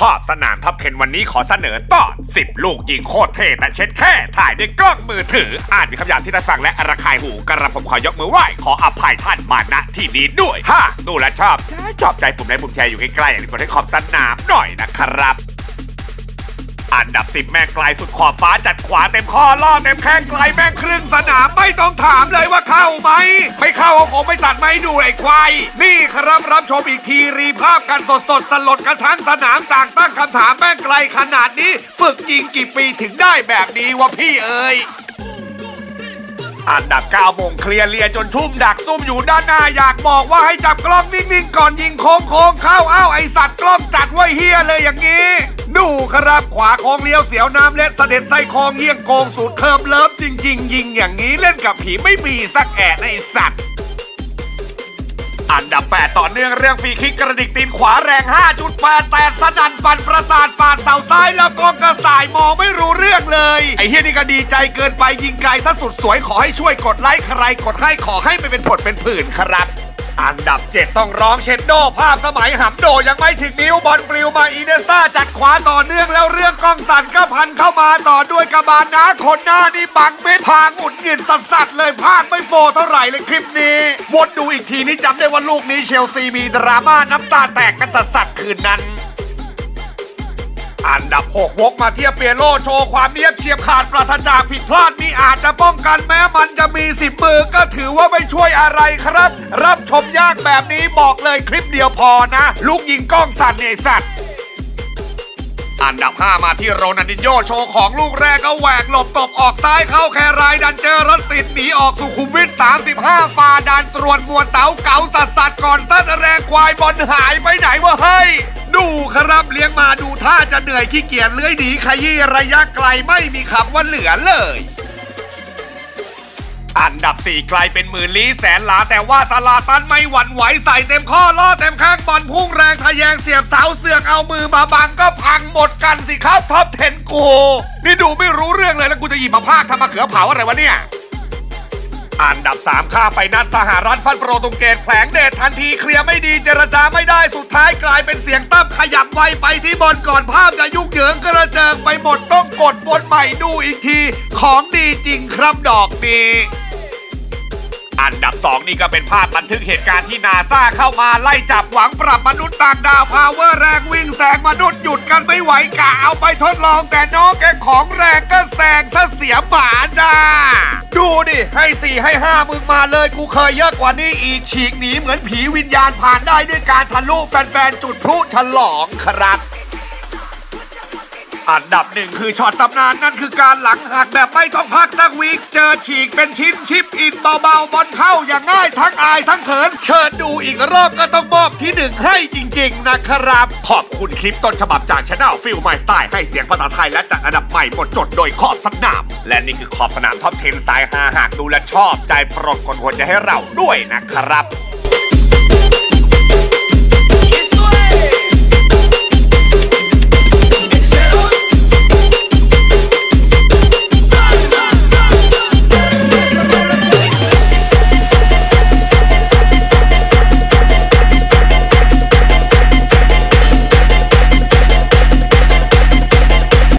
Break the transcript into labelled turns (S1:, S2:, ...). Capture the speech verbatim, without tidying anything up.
S1: ขอบสนามท็อปสิบวันนี้ขอเสนอตอนสิบลูกยิงโคตรเท่แต่เช็ดแค่ถ่ายด้วยกล้องมือถืออาจมีคำหยาบที่ได้ฟังและระคายหูกระผมขอยกมือไหว้ขออภัยท่านมาณที่นี้ด้วยฮ่าดูแลชอบชอบใจปุ่มไลค์ปุ่มแชร์อยู่ใกล้ๆอย่าลืมกดให้ขอบสนามหน่อยนะครับอันดับสิบแม่งไกลสุดขอบฟ้าจัดขวาเต็มข้อล่อเต็มแข้งไกลแม่งครึ่งสนามไม่ต้องถามเลยว่าเข้าไหมไม่เข้าผมไม่ตัดไม่ดูไอ้ควายนี่ครับรับชมอีกทีรีภาพกันสดสดสลดกันทั้งสนามต่างตั้งคำถามแม่งไกลขนาดนี้ฝึกยิงกี่ปีถึงได้แบบนี้วะพี่เอ๋ยอันดับเก้าโมงเคลียร์เลียจนชุ่มดักซุ่มอยู่ด้านหน้าอยากบอกว่าให้จับกล้องนิ่งๆก่อนยิงโค้งโค้งเข้าเอ้าไอสัตว์กล้องจัดไว้เฮียเลยอย่างนี้ดูครับขวาโค้งเลี้ยวเสียวน้ำเล็ดเสด็จไส้คองเฮี้ยงโกงสูตรเคิร์มเลิฟจริงๆยิงอย่างนี้เล่นกับผีไม่มีสักแอะไอสัตว์อันดับแปดต่อเนื่องเรื่องฟรีคิกกระดิกตีนขวาแรง ห้าจุดแปด แตกสนั่นปั่นประสาทปาดเสาซ้ายแล้วก็กระสายมองไม่รู้เรื่องเลยไอ้เฮียนี่ก็ดีใจเกินไปยิงไกลซะสุดสวยขอให้ช่วยกดไลค์ใครกดให้ขอให้ไปเป็นผดเป็นผื่นครับอันดับเจ็ดต้องร้องเชนโดภาพสมัยหำโดยังไม่ถึงนิ้วบอลปลิวมาอีเนซ่าจัดขวาต่อเนื่องแล้วเรื่องกล้องสั่นก็พันเข้ามาต่อด้วยกระบาลนะคนหน้านี่บังเม็ดพางอุดหงิดสัดๆเลยพางไม่โฟเท่าไหร่เลยคลิปนี้วนดูอีกทีนี้จำได้ว่าลูกนี้เชลซีมีดราม่าน้ำตาแตกกันสัดๆคืนนั้นอันดับหกวกมาเทียบเปียโลโชว์ความเนียบเฉียบขาดปราศจากผิดพลาดนี่อาจจะป้องกันแม้มันจะมีสิบมือก็ถือว่าไม่ช่วยอะไรครับรับชมยากแบบนี้บอกเลยคลิปเดียวพอนะลูกยิงกล้องสั่นเนี่ยสัตว์อันดับห้ามาที่โรนัลดินโญ่โชว์ของลูกแรกก็แหวกหลบตบออกซ้ายเข้าแครายดันเจอรถติดหนีออกสุขุมวิทสามสิบห้าฝ่าดันตรวจมวลเต๋าเก๋าสัดสัดก่อนสั้นแรงควายบอลหายไปไหนวะเฮ้ยดูครับเลี้ยงมาดูท่าจะเหนื่อยขี้เกียจเลื้อยหนีขยี้ระยะไกลไม่มีคำว่าเหลือเลยอันดับสี่ไกลเป็นหมื่นลี้แสนหลาแต่ว่าซาลาตันไม่หวั่นไหวใส่เต็มข้อล่อเต็มแข้งบอลพุ่งแรงทะแยงเสียบเสาเสือกเอามือมาบังก็พังหมดกันสิครับท็อปสิบกูนี่ดูไม่รู้เรื่องเลยแล้วกูจะหยิบมาพากทำมะเขือเผาอะไรวะเนี่ยอันดับสามข้าไปนัดสหรัฐฟันโปรตุเกสแผลงเดชทันทีเคลียร์ไม่ดีเจรจาไม่ได้สุดท้ายกลายเป็นเสียงตั้มขยับไวไปที่บอลก่อนภาพจะยุ่งเหยิงกระเจิงไปหมดต้องกดบนใหม่ดูอีกทีของดีจริงครับดอกนี้อันดับสองนี่ก็เป็นภาพบันทึกเหตุการณ์ที่นาซาเข้ามาไล่จับหวังปรับมนุษย์ต่างดาวพาวเวอร์แรงวิ่งแซงมนุษย์หยุดกันไม่ไหวกะเอาไปทดลองแต่น้องแกของแรงก็แซงซะเสียหมาจ้าดูดิให้สี่ให้ห้ามึงมาเลยกูเคยเยอะกว่านี้อีกฉีกหนีเหมือนผีวิญญาณผ่านได้ด้วยการทะลุแฟนๆจุดพลุฉลองครับอันดับหนึ่งคือช็อตตำนานนั่นคือการหลังหักแบบไม่ต้องพักสักวีคเจอฉีกเป็นชิ้นชิปอินเบาๆบอลเข้าอย่างง่ายทั้งอายทั้งเขินเชิญดูอีกรอบก็ต้องมอบที่หนึ่งให้จริงๆนะครับขอบคุณคลิปต้นฉบับจากช anel ฟิลไมสไตล์ให้เสียงภาษาไทยและจัดอันดับใหม่หมดจดโดยขอบสนามและนี่คือขอบสนามท็อปสิบสายฮาหากดูและชอบใจโปรดกดหัวใจให้เราด้วยนะครับ